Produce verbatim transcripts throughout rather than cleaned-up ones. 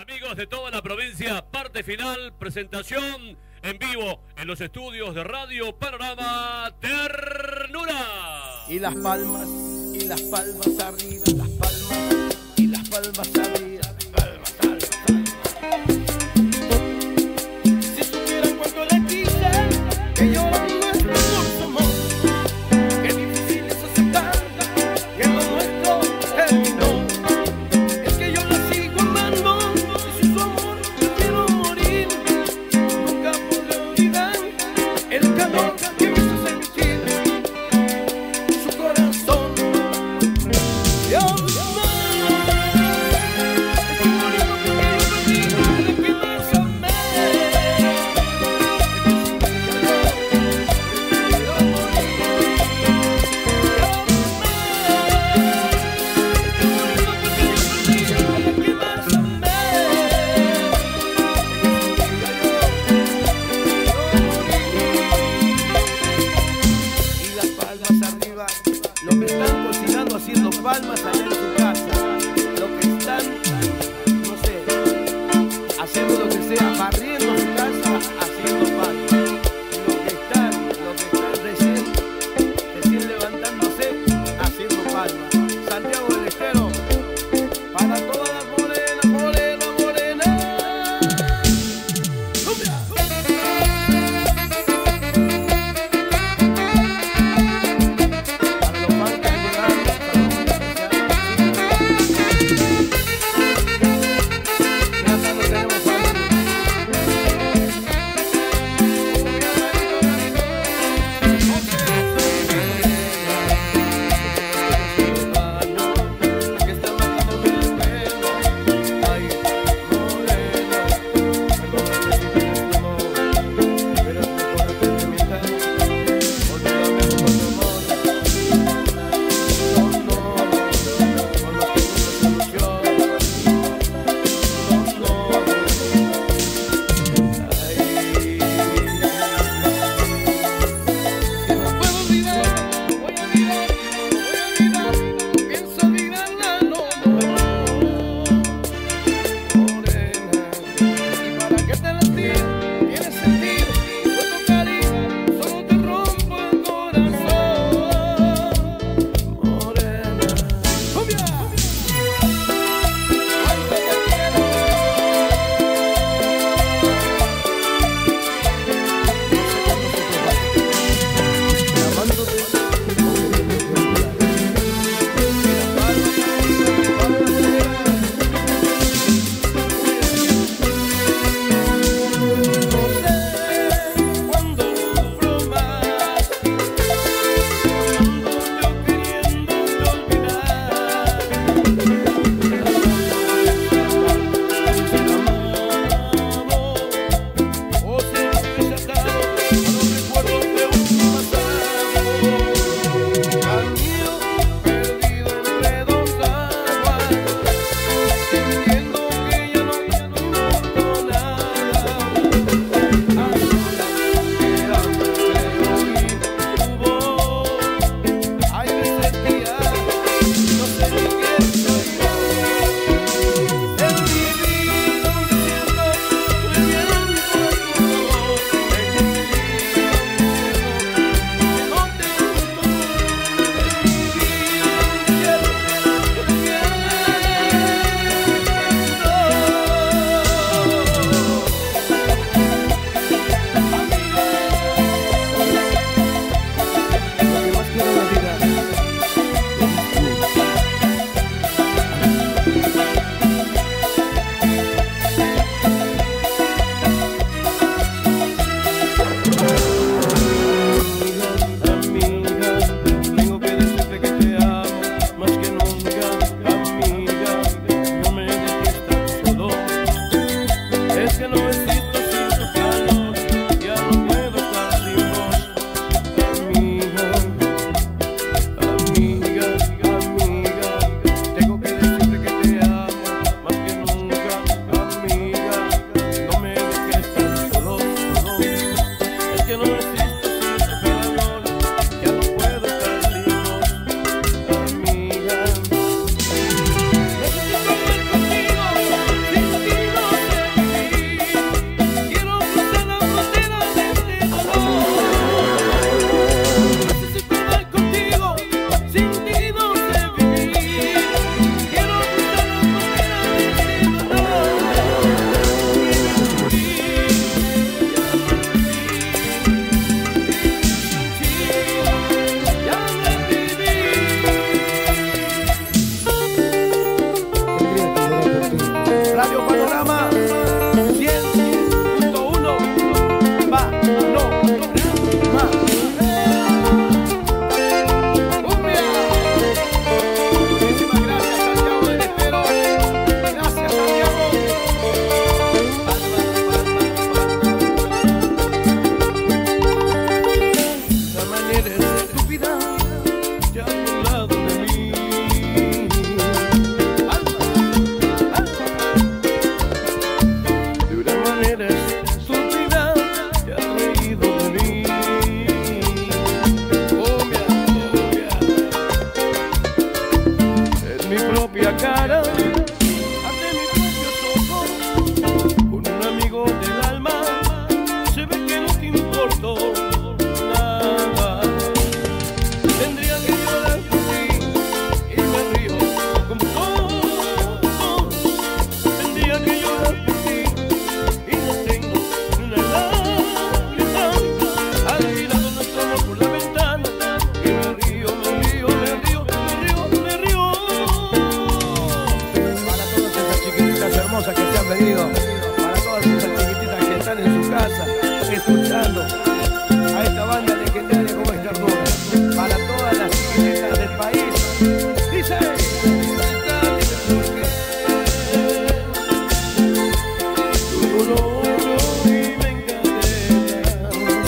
Amigos de toda la provincia, parte final, presentación en vivo en los estudios de Radio Panorama Ternura. Y las palmas, y las palmas arriba, las palmas, y las palmas arriba, palmas, palmas, palmas. Si supieran cuánto le quise, que lloran nuestro por amor, qué difícil es aceptar que lo nuestro terminó. Es que yo la sigo amando, y sin su amor yo quiero morir. Nunca podré olvidar el calor que me hizo sentir su corazón. Yo los que están cocinando haciendo palmas allá en su casa, los que están, no sé, haciendo lo que sea, barriendo su casa, haciendo palmas, los que están, los que están recién, recién levantándose, haciendo palmas. Santiago del Estero, para todas las morenas, morena, morena. ¡Cumbia! Necesito ver contigo, sin ti no Radio Panorama cien punto uno. Va, no, más. ¡Cumbia! Muchísimas gracias, Santiago del Estero. Gracias, Santiago. La manera estúpida que ha burlado de mí. De una manera estúpida que ha reído de mí. Cumbia, cumbia. En mi propia cara, ante mis propios ojos, con un amigo del alma, se ve que no te importó nada. Tendría que llorar por ti y me río como todo. Tendría que llorar por ti y no tengo ni una lágrima. Al tirado nuestro amor por la ventana y me río, me río, me río, me río, me río. Para todas esas chiquititas hermosas que se han venido, para todas esas chiquititas que están en su casa escuchando a esta banda legendaria como es Ternura, para todas las chiquititas del país, dice, tu olor y me encadena,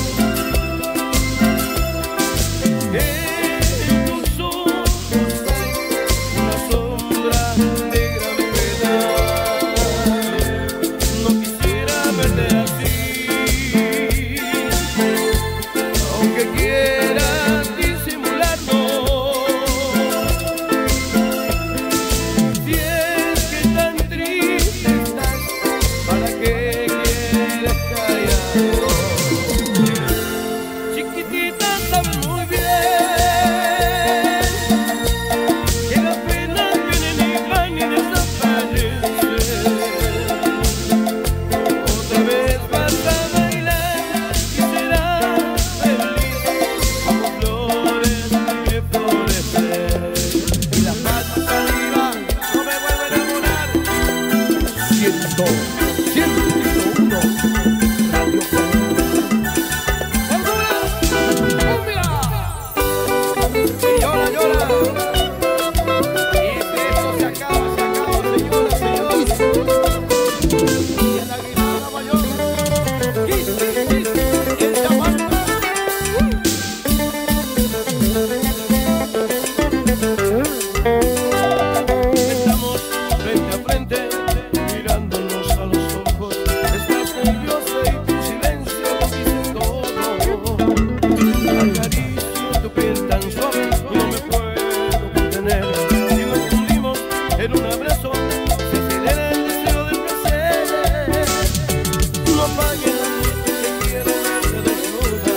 en tus ojos hay una sombra de gravedad, no quisiera verte así, aunque quieras disimularlo. Si es que tan triste estás, ¿para qué quieres callarlo? Chiquitita, sabes muy bien que la pena viene ni va ni desaparece. Otra vez vas a bailar y serás feliz como flores que florecen. Y las manos arriba no me vuelvo a enamorar. Ciento, ciento uno, Radio Ternura, cumbia. Y llora, llora. Y que esto se acaba, se acaba, señora, señores. Y en la guitarra mayor, Kiss, Kiss, el chamán. Estamos frente a frente, mirándonos a los ojos. Estás nerviosa y tu silencio lo dice todo. Acaricio tu piel tan suave y no me puedo contener. Si nos fundimos en un abrazo, se acelera el deseo del placer. No apagues, te quiero verte desnuda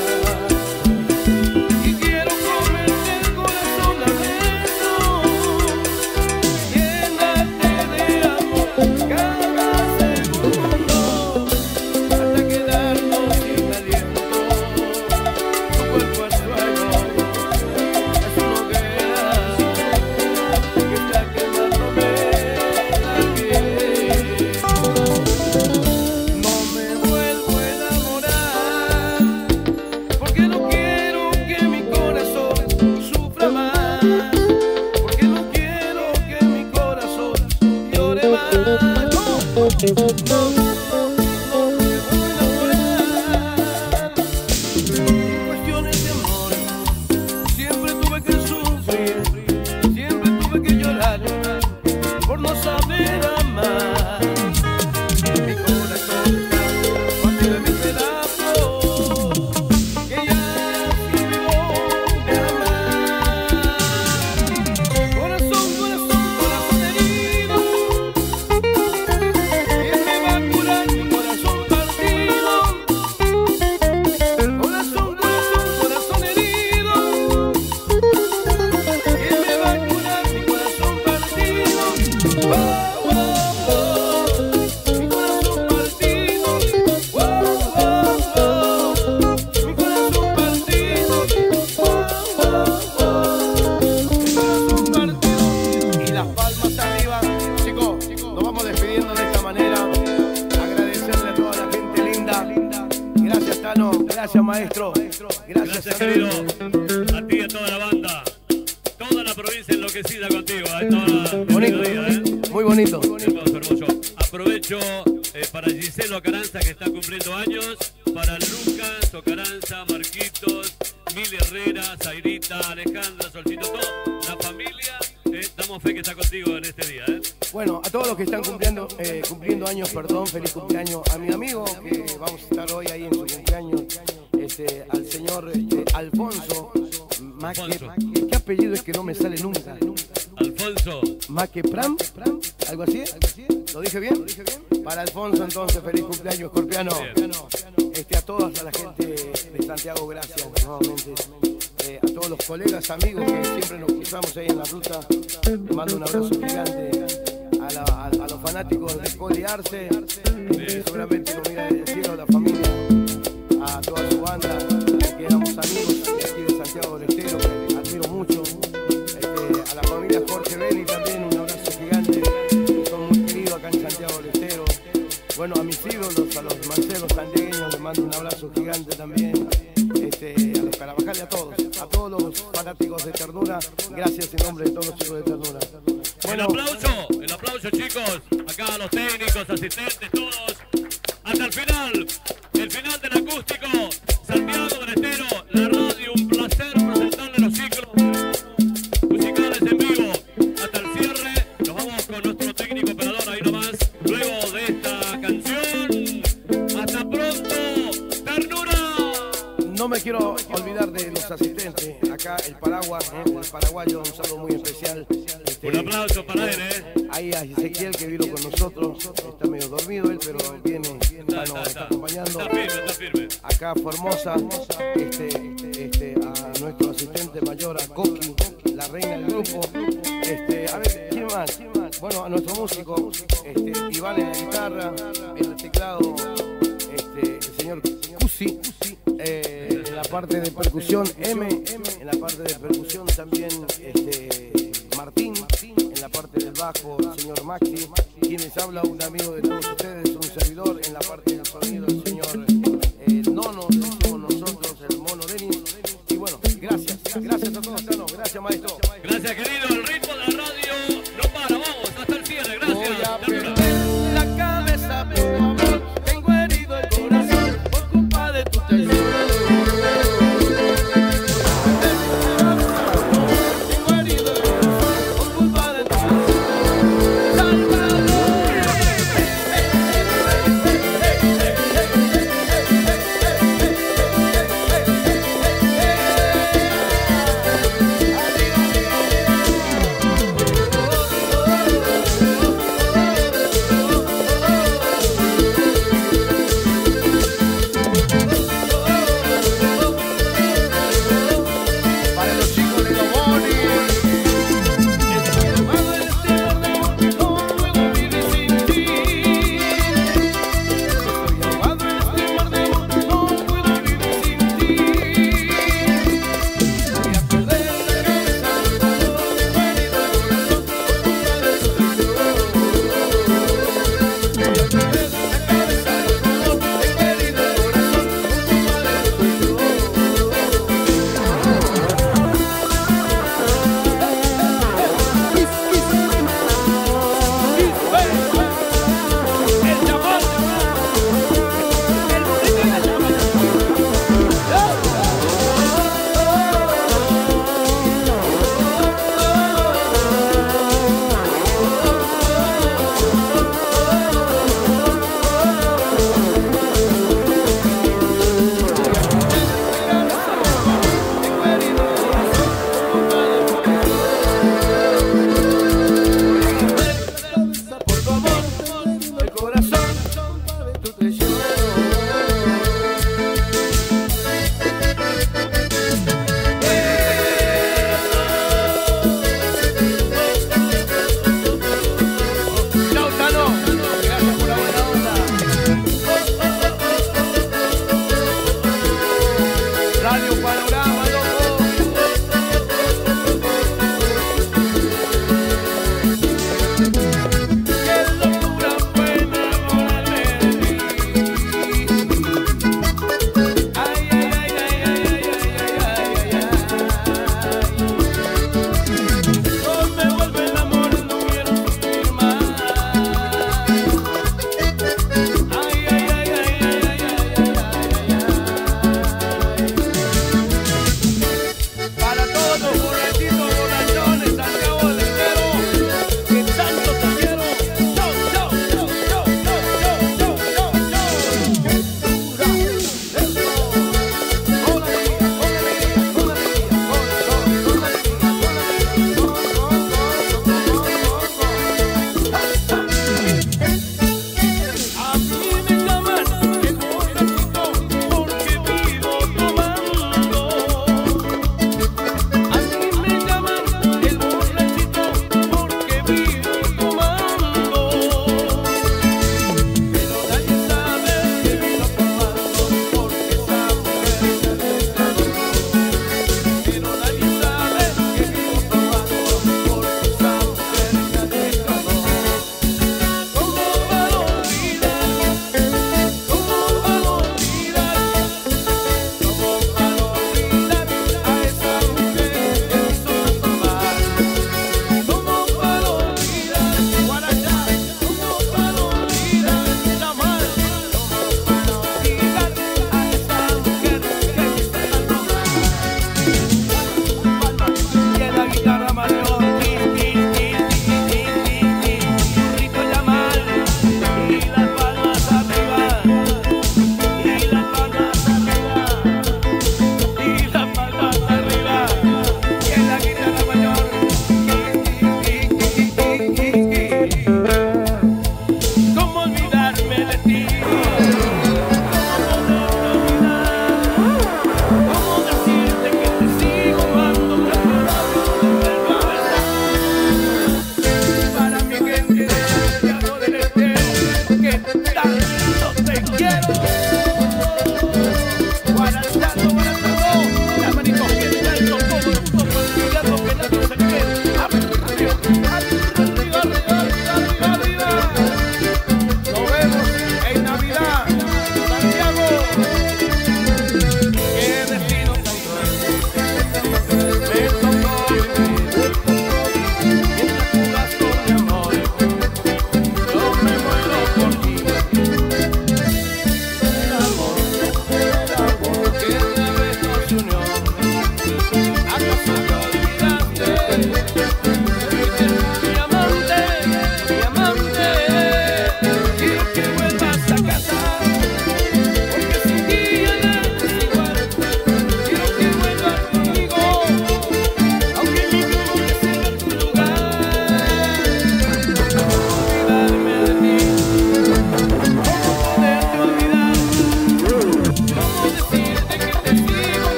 y quiero comerte el corazón a besos. Llénate de amor cada segundo hasta quedarnos sin aliento. Tu cuerpo es fuego, es una hoguera que está quemándome la piel. No me vuelvo a enamorar porque no quiero que mi corazón sufra más, porque no quiero que mi corazón llore más. No, no, no me vuelvo a enamorar. En cuestiones de amor siempre tuve que sufrir, siempre tuve que llorar por no saber amar. Mi corazón está partido en mil pedazos, que ya se olvidó de amar. Corazón, corazón, corazón herido, ¿quién me va a gracias maestro. Gracias, Gracias querido. A ti y a toda la banda. Toda la provincia enloquecida contigo. A esta hora del Bonito, mediodía, ¿eh? muy bonito. Hermoso, hermoso. Aprovecho eh, para Giselo Acaranza, que está cumpliendo años. Para Lucas Ocaranza, Marquitos, Mil Herrera, Zairita, Alejandra, Solcito, toda la familia. Eh, damos fe que está contigo en este día. ¿eh? Bueno, a todos los que están cumpliendo, eh, cumpliendo años, perdón, feliz cumpleaños a mi amigo, que vamos a estar hoy ahí en su cumpleaños, este, al señor este, Alfonso Maque. Alfonso. ¿Qué apellido es que no me sale nunca? Alfonso. Maque Pram, ¿algo así? ¿Lo dije bien? Para Alfonso entonces, feliz cumpleaños, escorpiano. Este, a todas, a la gente de Santiago, gracias nuevamente. Eh, a todos los colegas, amigos que siempre nos cruzamos ahí en la ruta, les mando un abrazo gigante. A, la, a, a los fanáticos de Cole Arce, eh, seguramente lo mira desde el cielo, la familia, a toda su banda, que éramos amigos de aquí de Santiago del Estero, que admiro mucho. Este, a la familia Jorge Belli también un abrazo gigante, son muy queridos acá en Santiago del Estero. Bueno, a mis ídolos, a los Marcelos santiagueños, les mando un abrazo gigante también. Este, a los Carabajales, a todos, a todos los fanáticos de Ternura, gracias en nombre de todos los chicos de Ternura. Bueno, el aplauso, el aplauso chicos, acá a los técnicos, asistentes, todos, hasta el final, el final del acústico, Santiago del Estero, la radio, un placer presentarle los ciclos musicales en vivo, hasta el cierre, nos vamos con nuestro técnico operador ahí nomás, luego de esta canción, hasta pronto, Ternura. No me quiero olvidar de los asistentes, acá el Paraguas, ¿eh? El paraguayo, un saludo muy especial. Este, Un aplauso para él, ¿eh? Ahí a Ezequiel que vino con nosotros, está medio dormido él, pero viene, está, nos está acompañando. Está firme, está firme. Acá Formosa, este, este, a nuestro asistente mayor, a Coqui, la reina del grupo. Este, a ver, ¿quién más? Bueno, a nuestro músico, este, Iván en la guitarra, en el teclado, este, el señor Cusi. Eh, en la parte de percusión M, en la parte de percusión también este, Martín, en la parte del bajo el señor Maxi, quienes habla un amigo de todos ustedes, un servidor, en la parte del sonido el señor eh, Nono, que somos nosotros, el Mono Denis. Y bueno, gracias, gracias a todos, no, gracias maestro. Gracias querido, el ritmo de la radio no para, vamos, hasta el cierre, Voy a gracias. perder la cabeza por tu amor, tengo herido el corazón por culpa de tu traición.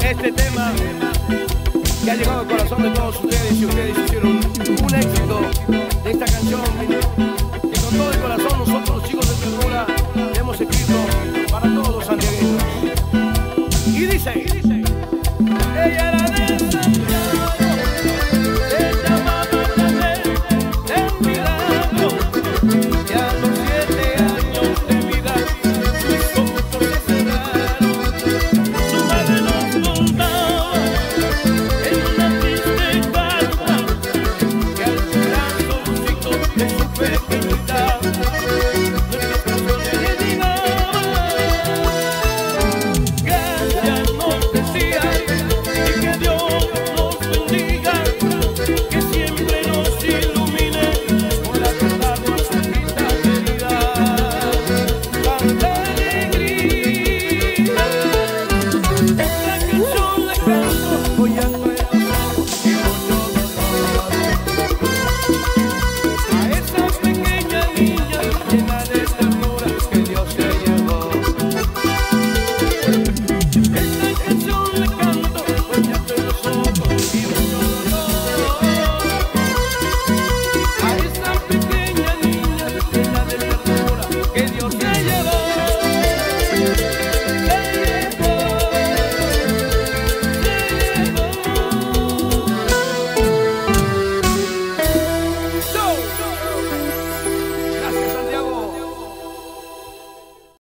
este tema que ha llegado al corazón de todos ustedes y ustedes hicieron un éxito de esta canción que con todo el corazón nosotros los chicos de Ternura hemos escrito para todos los santiagueños. Y dice, y dice